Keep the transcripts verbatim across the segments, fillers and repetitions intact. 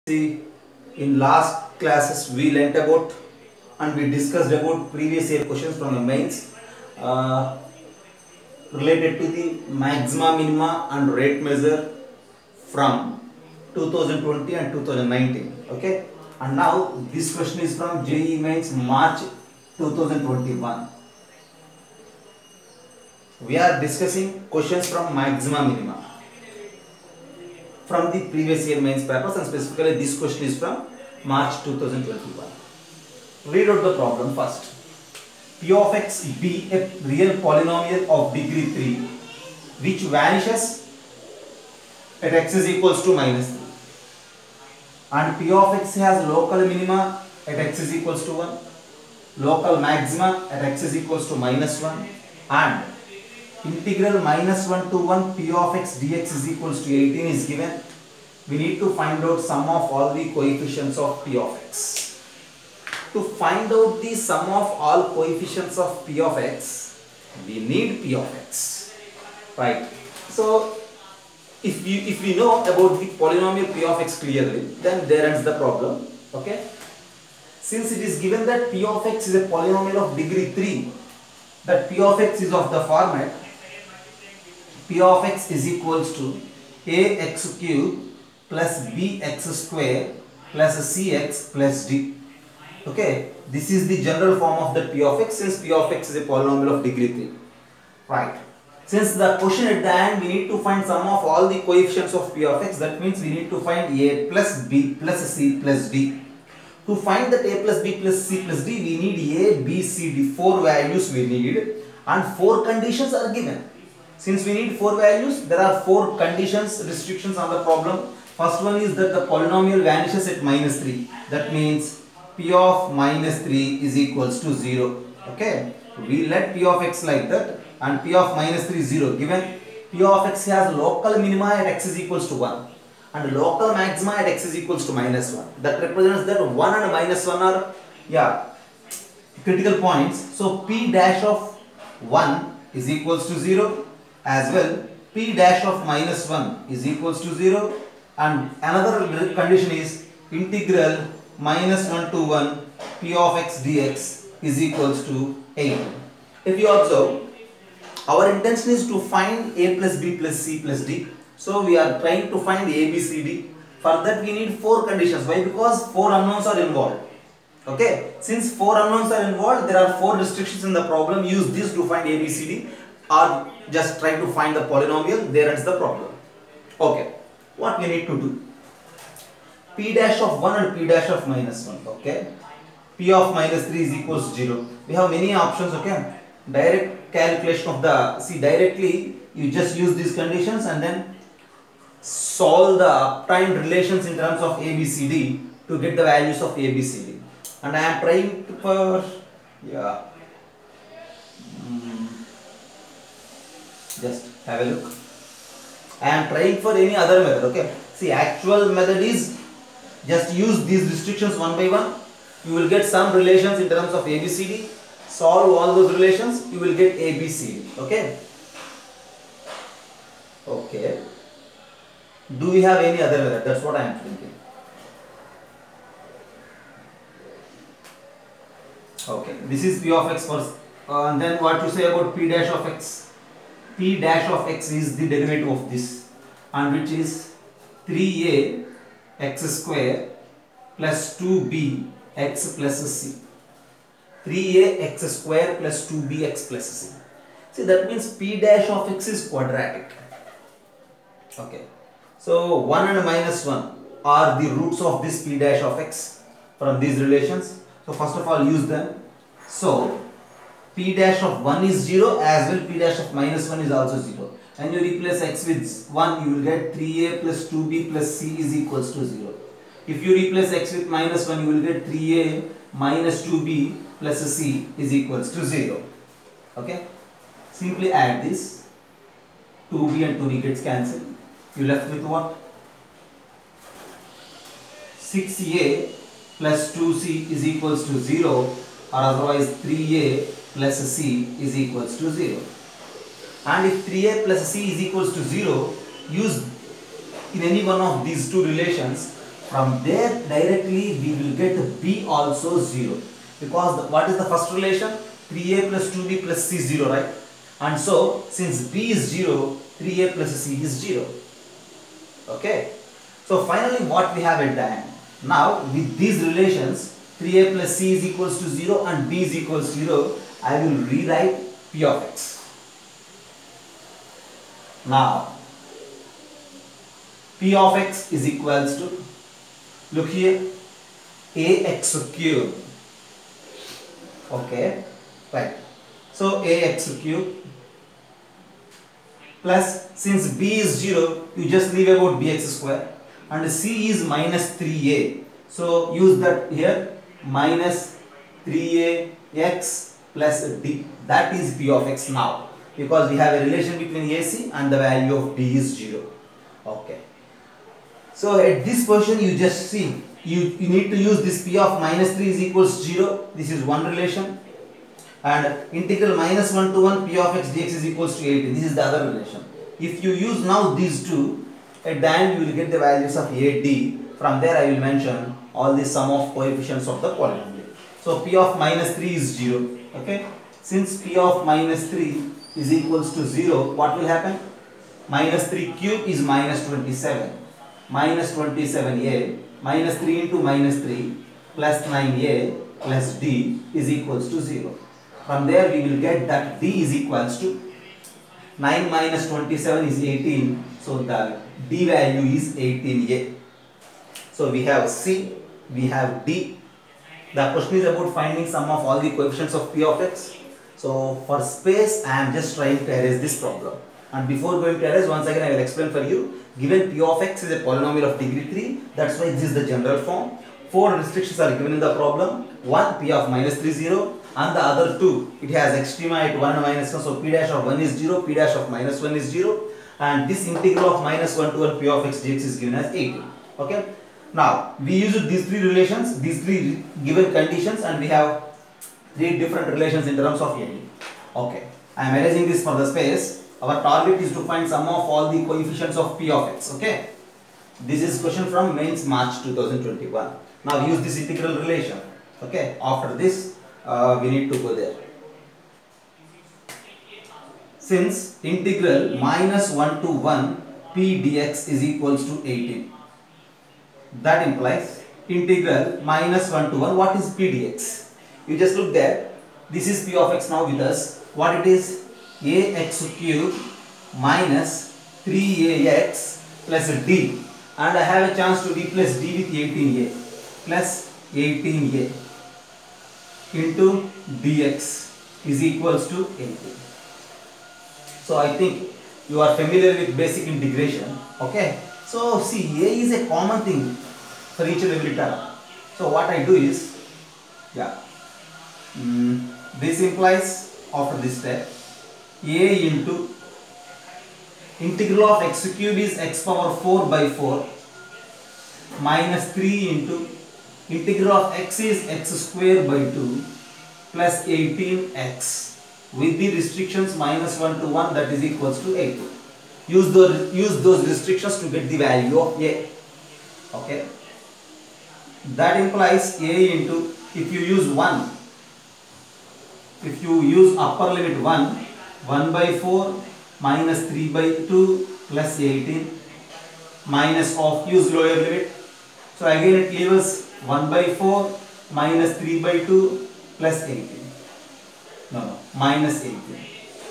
See, in last classes we learnt about and we discussed about previous year questions from the mains uh, related to the maxima, minima and rate measure from two thousand twenty and two thousand nineteen. Okay, and now this question is from J E E Mains March two thousand twenty-one. We are discussing questions from maxima, minima from the previous year mains papers, and specifically this question is from March two thousand twenty-one. Read out the problem first. P of x be a real polynomial of degree three which vanishes at x is equals to minus three, and P of x has local minima at x is equals to one, local maxima at x is equals to minus one, and integral minus one to one P of x dx is equals to eighteen is given. We need to find out sum of all the coefficients of P of x. To find out the sum of all coefficients of P of x, we need P of x, right? So if you if we know about the polynomial P of x clearly, then there ends the problem. Okay, since it is given that P of x is a polynomial of degree three, that P of x is of the format P of x is equals to ax cube plus bx square plus cx plus d. Okay, this is the general form of the P of x, since P of x is a polynomial of degree three. Right. Since the question at the end, we need to find sum of all the coefficients of P of x. That means we need to find a plus b plus c plus d. To find that a plus b plus c plus d, we need a, b, c, d. Four values we need, and four conditions are given. Since we need four values, there are four conditions, restrictions on the problem. First one is that the polynomial vanishes at minus three. That means P of minus three is equals to zero. Okay, we let P of x like that, and P of minus three is zero. Given P of x has local minima at x is equals to one and local maxima at x is equals to minus one. That represents that one and minus one are yeah critical points. So P dash of one is equals to zero, as well P dash of minus one is equals to zero, and another condition is integral minus one to one P of x dx is equals to eight. If you observe, our intention is to find a plus b plus c plus d. So we are trying to find a, b, c, d. For that we need four conditions. Why? Because four unknowns are involved. Okay, since four unknowns are involved, there are four restrictions in the problem. Use this to find a, b, c, d, or just try to find the polynomial. There ends the problem. Okay, what we need to do? P dash of one and P dash of minus one. Okay, P of minus three is equals to zero. We have many options. Okay, direct calculation of the, see, directly you just use these conditions and then solve the obtained relations in terms of A, B, C, D to get the values of A, B, C, D. And I am trying to for yeah. Mm, just have a look. I am trying for any other method. Okay, see, actual method is just use these restrictions one by one. You will get some relations in terms of A, B, C, D. Solve all those relations, you will get A, B, C, D. Okay. Okay. Do we have any other method? That's what I am thinking. Okay. This is P of x first. Uh, and then what to say about P dash of x? P dash of x is the derivative of this, and which is three a x square plus two b x plus c. three a x square plus two b x plus c. See, that means P dash of x is quadratic. Okay. So one and minus one are the roots of this P dash of x from these relations. So first of all, use them. So P dash of one is zero, as well P dash of minus one is also zero. And you replace x with one, you will get three a plus two b plus c is equals to zero. If you replace x with minus one, you will get three a minus two b plus c is equals to zero. Okay. Simply add this. two b and two b gets cancelled. You left with what? six a plus two c is equals to zero, or otherwise three a plus c is equals to zero. And if three a plus c is equals to zero, use in any one of these two relations From there directly we will get b also zero, because the, what is the first relation? three a plus two b plus c zero, right? And so since b is zero, three a plus c is zero. Okay. So finally what we have at the end? Now with these relations, three a plus c is equals to zero and b is equals to zero, I will rewrite p of x. Now p of x is equals to, look here, ax cube. Okay, right. So ax cube plus, since b is zero, you just leave about bx square, and c is minus three a. So use that here, minus three a x plus d. That is p of x now, because we have a relation between ac and the value of b is zero. Okay. So at this position you just see, you, you need to use this p of minus three is equals to zero. This is one relation. And integral minus one to one p of x dx is equals to eighteen. This is the other relation. If you use now these two, at the end you will get the values of a, d. From there I will mention all the sum of coefficients of the polynomial. So p of minus three is zero. Okay. Since p of minus three is equals to zero, what will happen? Minus three cube is minus twenty-seven. Minus twenty-seven a minus three into minus three plus nine a plus d is equals to zero. From there we will get that d is equals to nine minus twenty-seven is eighteen. So the d value is eighteen a. So we have c, we have d. The question is about finding sum of all the coefficients of p of x. So for space I am just trying to erase this problem. And before going to erase, once again I will explain for you. Given p of x is a polynomial of degree three, that's why this is the general form. Four restrictions are given in the problem. One, p of minus three, zero, and the other two, it has extrema at one minus one, so p dash of one is zero, p dash of minus one is zero, and this integral of minus one to one p of x dx is given as eighteen. Okay. Now we use these three relations, these three given conditions, and we have three different relations in terms of a. Okay. I am erasing this for the space. Our target is to find sum of all the coefficients of p of x. Okay. This is question from mains March two thousand twenty-one. Now use this integral relation. Okay. After this, uh, we need to go there. Since integral minus one to one p dx is equals to eighteen, that implies integral minus one to one. What is p dx? You just look there. This is p of x now with us. What it is? Ax cube minus three a x plus d, and I have a chance to replace d with eighteen a plus eighteen a into dx is equals to eighteen. So I think you are familiar with basic integration. Okay. So see, a is a common thing for each and every term. So what I do is, yeah, mm, this implies after this step, a into integral of x cube is x power four by four minus three into integral of x is x square by two plus eighteen x with the restrictions minus one to one, that is equals to eighteen. Use those, use those restrictions to get the value of a. Okay. That implies a into, if you use one, if you use upper limit one, one by four minus three by two plus eighteen minus of, use lower limit. So again it leaves us one by four minus three by two plus eighteen. No, no, minus eighteen.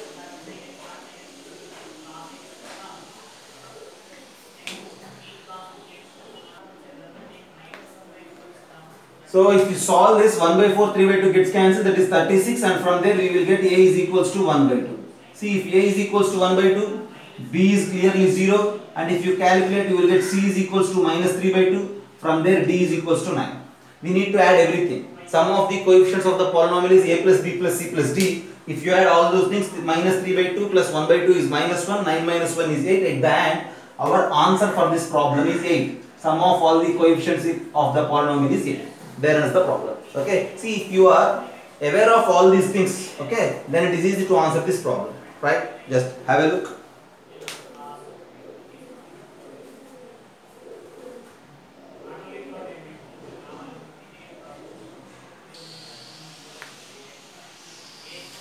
So if you solve this, one by four, three by two gets cancelled, that is thirty-six, and from there we will get a is equals to one by two. See, if a is equals to one by two, b is clearly zero, and if you calculate, you will get c is equals to minus three by two, from there d is equals to nine. We need to add everything. Sum of the coefficients of the polynomial is a plus b plus c plus d. If you add all those things, minus three by two plus one by two is minus one, nine minus one is eight. At the end, our answer for this problem is eight. Sum of all the coefficients of the polynomial is eight. There is the problem. Okay. See, if you are aware of all these things, okay, then it is easy to answer this problem. Right? Just have a look.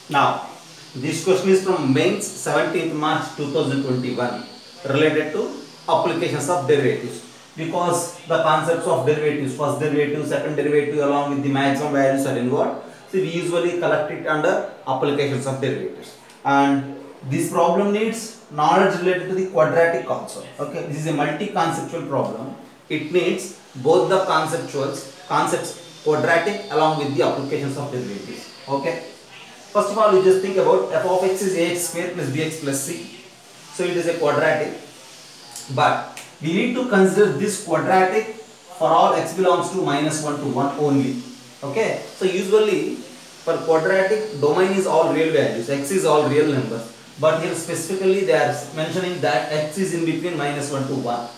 Now, this question is from mains seventeenth March two thousand twenty-one related to applications of derivatives, because the concepts of derivatives, first derivative, second derivative along with the maximum values are involved. So we usually collect it under applications of derivatives, and this problem needs knowledge related to the quadratic also. Okay, this is a multi-conceptual problem. It needs both the conceptuals concepts quadratic along with the applications of derivatives. Okay. First of all, you just think about f of x is ax square plus bx plus c. So it is a quadratic, but we need to consider this quadratic for all x belongs to minus one to one only. Okay. So usually for quadratic, domain is all real values, x is all real numbers, but here specifically they are mentioning that x is in between minus one to one.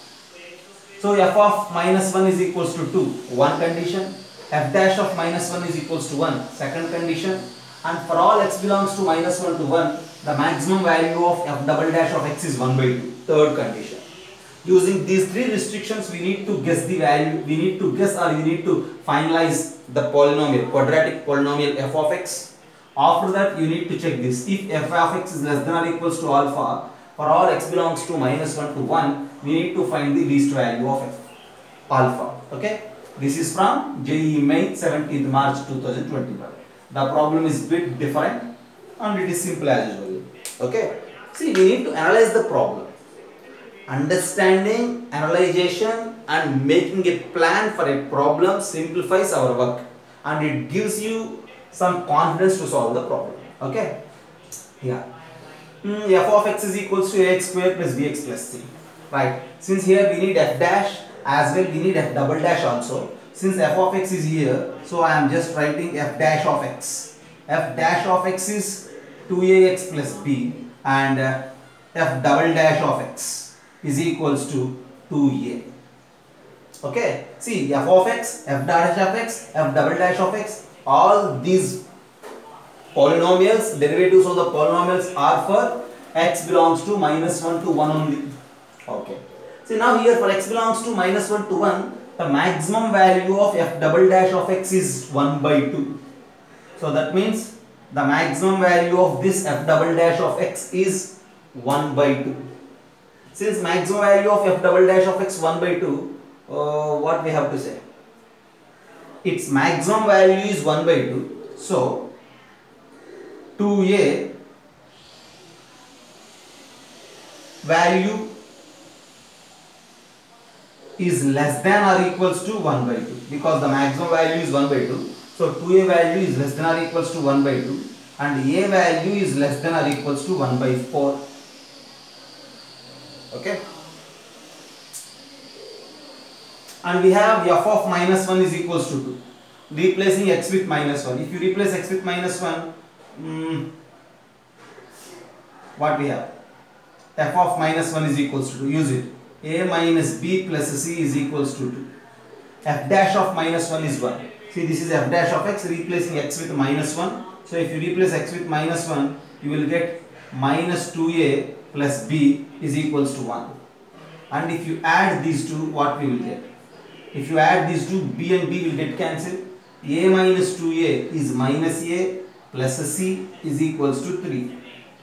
So f of minus one is equals to two, one condition. F dash of minus one is equals to one, second condition. And for all x belongs to minus one to one, the maximum value of f double dash of x is one by two, third condition. Using these three restrictions, we need to guess the value, we need to guess or we need to finalize the polynomial, quadratic polynomial f of x. After that, you need to check this. If f of x is less than or equals to alpha, for all x belongs to minus one to one, we need to find the least value of f, alpha. Okay. This is from J E E Main seventeenth March two thousand twenty-one. The problem is bit different and it is simple as usual. Okay. See, we need to analyze the problem. Understanding, analyzation and making a plan for a problem simplifies our work, and it gives you some confidence to solve the problem. Okay. Yeah. Mm, f of x is equals to ax square plus bx plus c. Right. Since here we need f dash, as well we need f double dash also. Since f of x is here, so I am just writing f dash of x. F dash of x is two a x plus b, and uh, f double dash of x is equals to two a. Okay. See, f of x, f dash of x, f double dash of x, all these polynomials, derivatives of the polynomials are for x belongs to minus one to one only. Okay. See, now here for x belongs to minus one to one, the maximum value of f double dash of x is one by two. So that means the maximum value of this f double dash of x is one by two. Since maximum value of f double dash of x one by two, uh, what we have to say? Its maximum value is one by two. So two a value is less than or equals to one by two, because the maximum value is one by two. So two a value is less than or equals to one by two, and a value is less than or equals to one by four. Okay. And we have f of minus one is equals to two. Replacing x with minus one. If you replace x with minus one, um, what we have? F of minus one is equals to two. Use it. A minus b plus c is equals to two. F dash of minus one is one. See, this is f dash of x, replacing x with minus one. So if you replace x with minus one, you will get minus two a plus b is equals to one. And if you add these two, what we will get? If you add these two, b and b will get cancelled. A minus two a is minus a plus c is equals to three.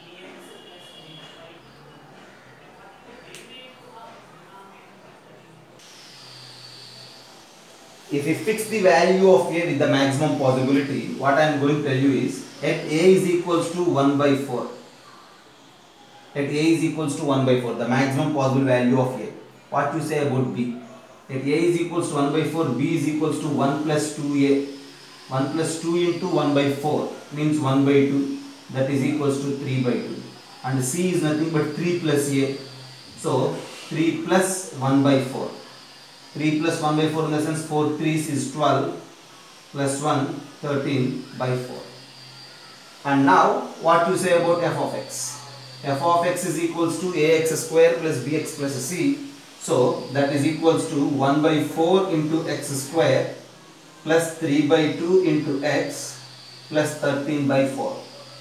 If we fix the value of a with the maximum possibility, what I am going to tell you is, at a is equals to one by four. At a is equals to one by four, the maximum possible value of a. What you say about b? At a is equals to one by four, b is equals to one plus two a. one plus two into one by four means one by two, that is equals to three by two. And c is nothing but three plus a. So three plus one by four. three plus one by four in the sense four threes is twelve, plus one, thirteen by four. And now what you say about f of x? F of x is equals to ax square plus bx plus c. So that is equals to one by four into x square plus three by two into x plus thirteen by four.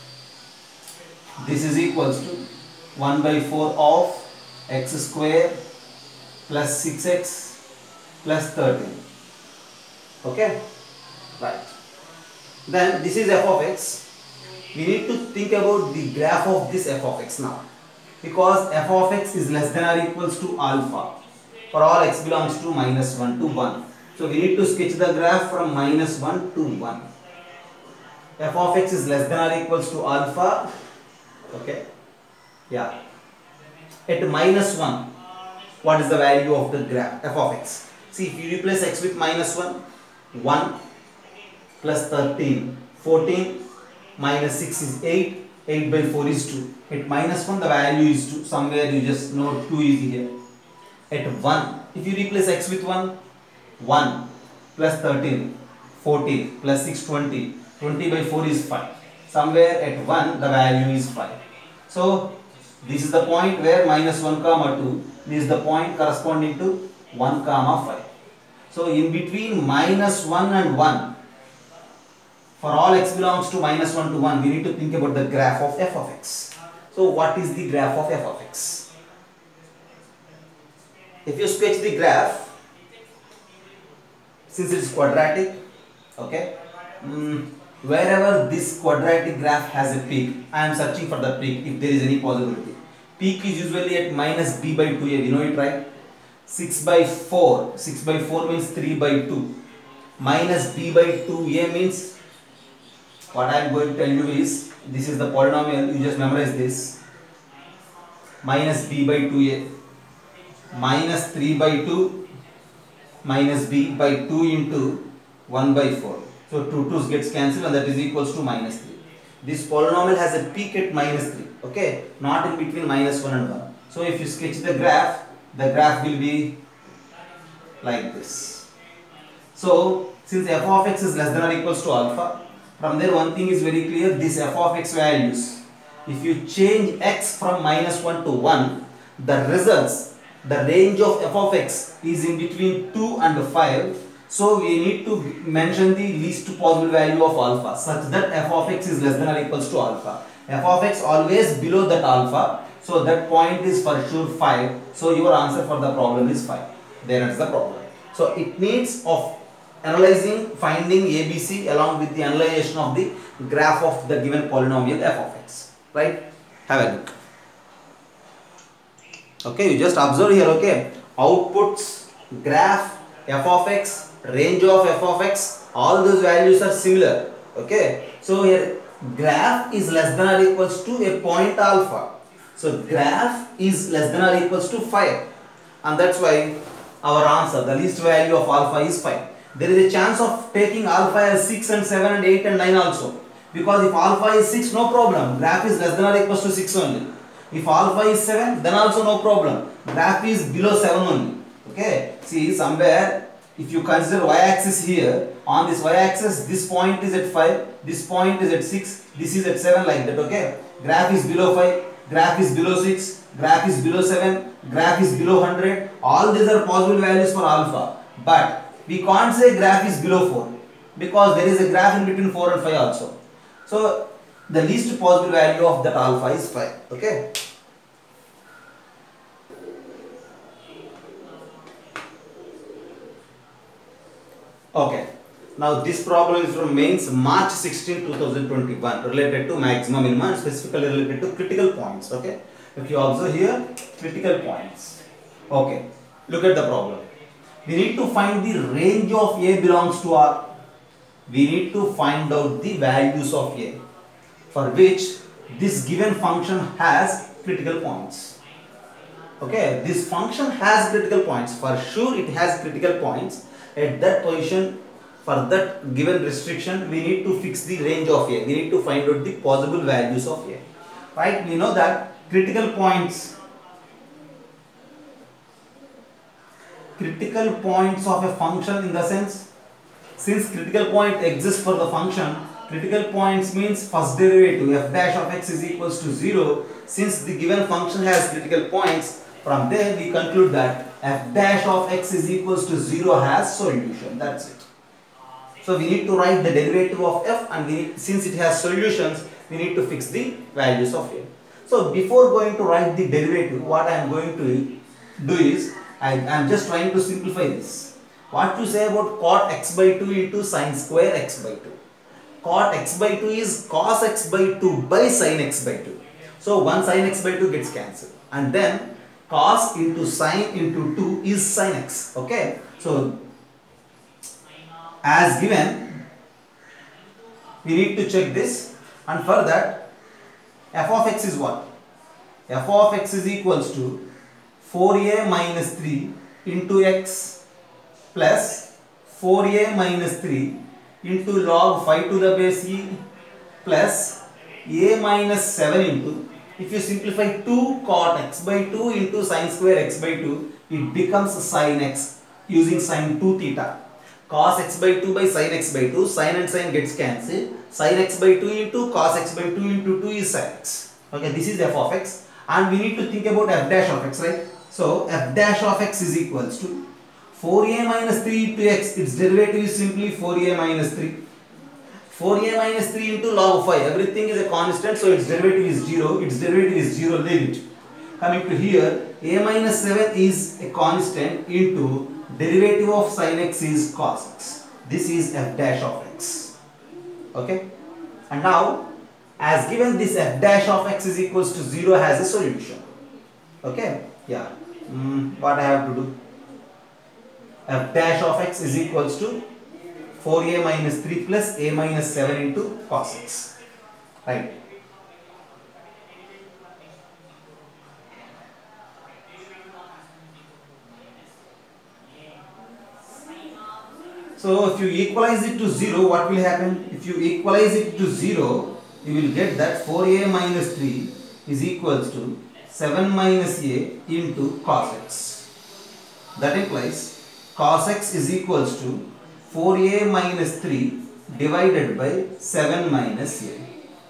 This is equals to one by four of x square plus six x plus thirteen. Okay, right. Then this is f of x. we need to think about the graph of this f of x now, because f of x is less than or equals to alpha for all x belongs to minus one to one. So we need to sketch the graph from minus one to one. F of x is less than or equals to alpha, okay, yeah, at minus one, what is the value of the graph f of x? See, if you replace x with minus one, one plus thirteen, fourteen, minus six is eight, eight by four is two. At minus one the value is two, somewhere you just know two is here. At one, if you replace x with one, one plus thirteen, fourteen plus six, twenty, twenty by four is five. Somewhere at one the value is five. So this is the point where minus one comma two, this is the point corresponding to one comma five. So in between minus one and one, for all x belongs to minus one to one, we need to think about the graph of f of x. So what is the graph of f of x? If you sketch the graph, since it is quadratic, okay, mm, wherever this quadratic graph has a peak, I am searching for the peak if there is any possibility. Peak is usually at minus b by two a, we know it, right? six by four, six by four means three by two. Minus b by two a means, what I am going to tell you is, this is the polynomial, you just memorize this. Minus b by two a, minus three by two, minus b by two into one by four. So two twos gets cancelled and that is equals to minus three. This polynomial has a peak at minus three, okay, not in between minus one and one. So if you sketch the graph, the graph will be like this. So since f of x is less than or equals to alpha, from there one thing is very clear, this f of x values, if you change x from minus one to one, the results, the range of f of x is in between two and five. So we need to mention the least possible value of alpha such that f of x is less than or equals to alpha. F of x always below that alpha, so that point is for sure five. So your answer for the problem is five. There is the problem. So it needs of analyzing, finding A B C along with the analyzation of the graph of the given polynomial f of x. Right? Have a look. Okay, you just observe here, okay, outputs, graph, f of x, range of f of x, all those values are similar. Okay, so here graph is less than or equals to a point alpha. So graph is less than or equals to five, and that's why our answer, the least value of alpha is five. There is a chance of taking alpha as six and seven and eight and nine also, because if alpha is six, no problem, graph is less than or equals to six only. If alpha is seven, then also no problem, graph is below seven only. Okay, see somewhere if you consider y-axis here, on this y-axis this point is at five, this point is at six, this is at seven, like that. Okay, graph is below five, graph is below six, graph is below seven, graph is below one hundred, all these are possible values for alpha, but we can't say graph is below four because there is a graph in between four and five also. So the least possible value of that alpha is five. Okay. Okay. Now this problem is from mains March sixteenth two thousand twenty-one, related to maximum minimum and specifically related to critical points. Okay. If you observe here, critical points. Okay. Look at the problem. We need to find the range of A belongs to R. We need to find out the values of A, for which this given function has critical points. Okay, this function has critical points. For sure it has critical points. At that position, for that given restriction, we need to fix the range of A. We need to find out the possible values of A. Right? We know that critical points critical points of a function, in the sense, since critical point exists for the function, critical points means first derivative f dash of x is equals to zero. Since the given function has critical points, from there we conclude that f dash of x is equals to zero has solution. That's it. So we need to write the derivative of f, and we need, since it has solutions, we need to fix the values of a. So before going to write the derivative, what I am going to do is, I am just trying to simplify this. What to say about cot x by two into sine square x by two? cot x by two is cos x by two by sin x by two. So one sin x by two gets cancelled, and then cos into sin into two is sin x. Okay, so as given, we need to check this, and for that f of x is what? F of x is equals to four a minus three into x plus four a minus three into log five to the base e plus a minus seven into, if you simplify two cot x by two into sin square x by two, it becomes sin x using sin two theta. Cos x by two by sin x by two, sin and sin gets cancelled, sin x by two into cos x by two into two is sin x. Okay, this is f of x, and we need to think about f dash of x, right? So f dash of x is equals to four a minus three into x, its derivative is simply four a minus three. four a minus three into log five, everything is a constant, so its derivative is zero, its derivative is zero, leave it. Coming to here, a minus seven is a constant into derivative of sin x is cos x. This is f dash of x. Okay, and now as given, this f dash of x is equals to zero has a solution. Okay, yeah, mm, what I have to do? F dash of x is equals to four a minus three plus a minus seven into cos x, right? So if you equalize it to zero, what will happen? If you equalize it to zero, you will get that four a minus three is equals to seven minus a into cos x. That implies cos x is equals to four a minus three divided by seven minus a.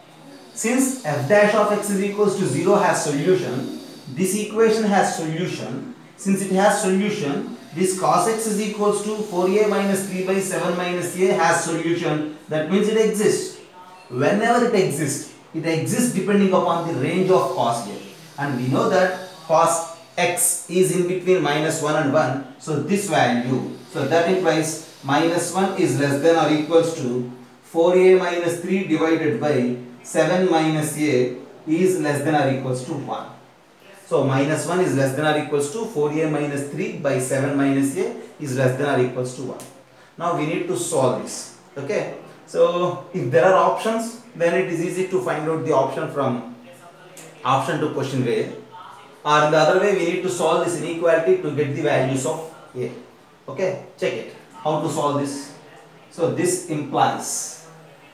Since f dash of x is equals to zero has solution, this equation has solution. Since it has solution, this cos x is equals to four a minus three by seven minus a has solution. That means it exists. Whenever it exists, it exists depending upon the range of cos a. And we know that cos x is in between minus one and one. So this value, so that implies minus one is less than or equals to four a minus three divided by seven minus a is less than or equals to one. So minus one is less than or equals to four a minus three by seven minus a is less than or equals to one. Now we need to solve this. Okay. So if there are options, then it is easy to find out the option from option to question way. Or in the other way, we need to solve this inequality to get the values of a. Okay. Check it. How to solve this? So this implies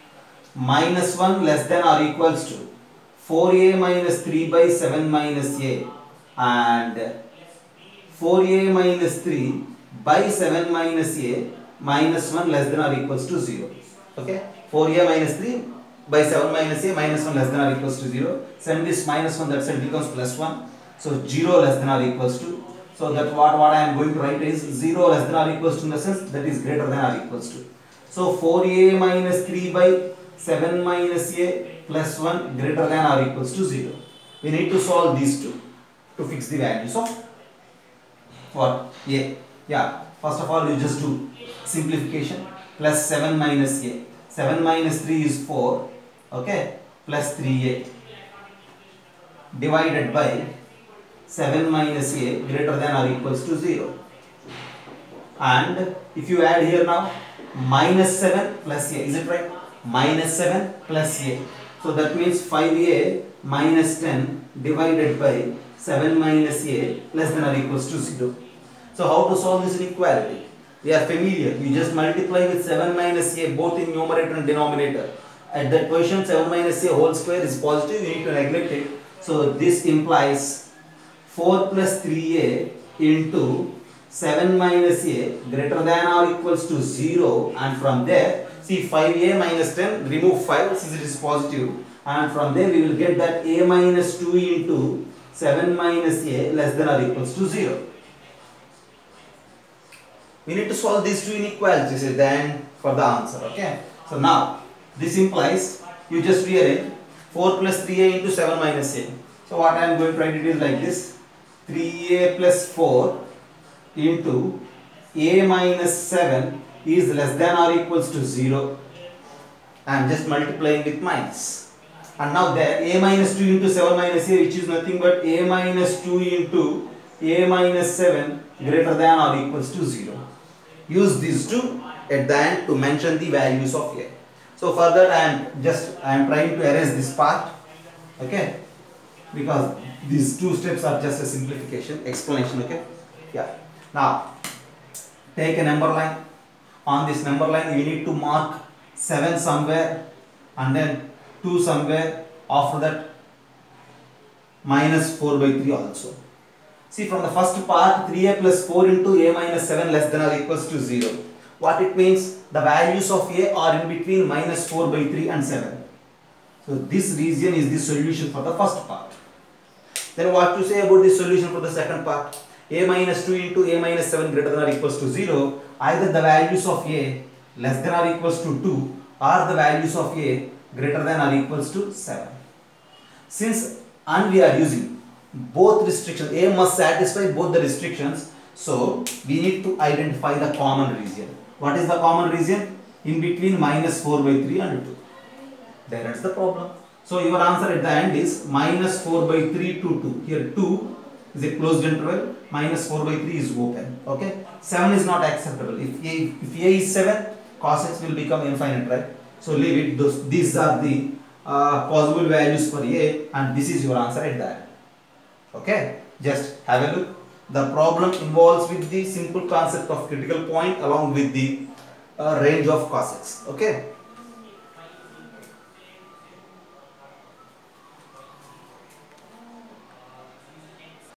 minus one less than or equals to four a minus three by seven minus a and four a minus three by seven minus a minus one less than or equals to zero. Okay, four a minus three by seven minus a minus one less than or equals to zero. Send this minus one, that side becomes plus one. So zero less than or equals to. So that what, what I am going to write is zero less than or equals to in the sense that is greater than or equals to. So four a minus three by seven minus a plus one greater than or equals to zero. We need to solve these two to fix the values of what? A. Yeah, first of all you just do simplification. Plus seven minus a. seven minus three is four. Okay, plus three a divided by seven minus a greater than or equals to zero. And if you add here now, minus seven plus a, is it right? Minus seven plus a. So that means five a minus ten divided by seven minus a less than or equals to zero. So how to solve this inequality? We are familiar. We just multiply with seven minus a both in numerator and denominator. At that position seven minus a whole square is positive. We need to neglect it. So this implies four plus three a into seven minus a greater than or equals to zero, and from there see five a minus ten, remove five since it is positive, and from there we will get that a minus two into seven minus a less than or equals to zero. We need to solve these two inequalities then for the answer. Okay. So now this implies you just rearrange four plus three a into seven minus a. So what I am going to write it is like this: three a plus four into a minus seven is less than or equals to zero. I am just multiplying with minus. And now there a minus two into seven minus a, which is nothing but a minus two into a minus seven greater than or equals to zero. Use these two at the end to mention the values of a. So for that I am just I am trying to erase this part, okay, because these two steps are just a simplification explanation, okay. Yeah. Now take a number line. On this number line we need to mark seven somewhere and then two somewhere, after that minus four by three also. See, from the first part, three a plus four into a minus seven less than or equals to zero. What it means? The values of a are in between minus four by three and seven. So this region is the solution for the first part. Then what to say about the solution for the second part? A minus two into a minus seven greater than or equals to zero. Either the values of a less than or equals to two or the values of a greater than or equals to seven. Since and we are using both restrictions, a must satisfy both the restrictions, so we need to identify the common region. What is the common region? In between minus four by three and two. There is the problem. So your answer at the end is minus four by three to two. Here two is a closed interval, minus four by three is open. Okay, seven is not acceptable. If a, if a is seven, cos x will become infinite, right? So leave it. Those, these are the uh, possible values for a, and this is your answer at the end. Okay, just have a look. The problem involves with the simple concept of critical point along with the uh, range of cos x. Okay.